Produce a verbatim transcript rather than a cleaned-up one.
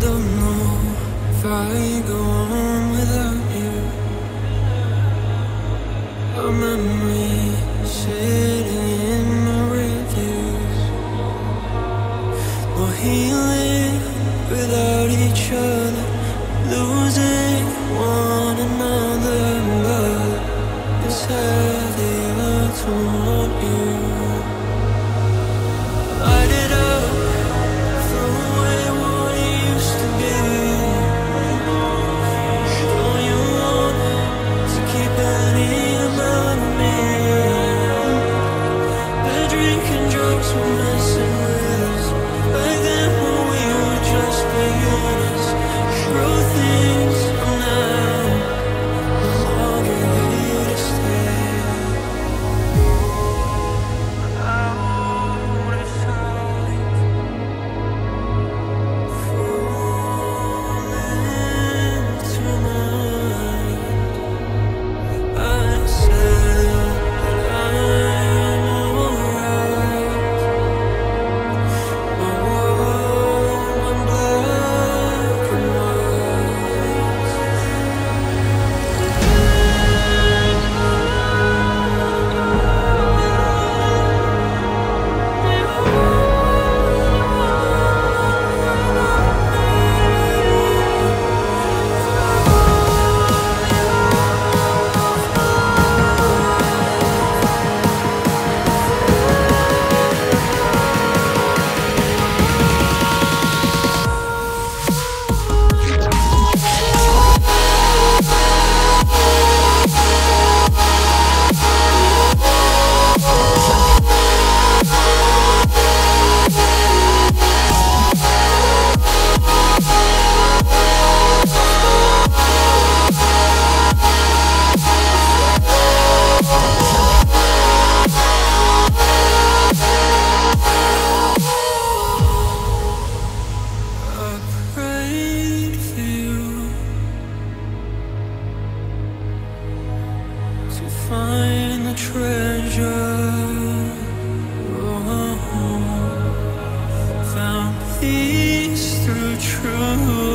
don't know if I go on without you. Our memory sitting in the reviews. No healing without each other, losing one another, but it's heavier to want you. Light it up, throw away what it used to be. All you want to keep any amount of me. The drinking drugs were messing with us. Back then when we were just beginners. Grow things now, no longer here to stay. Out of sight, falling to mind. I said that I'm alright. My world went black and white. I prayed for you to find the treasure. Oh, found peace through truth.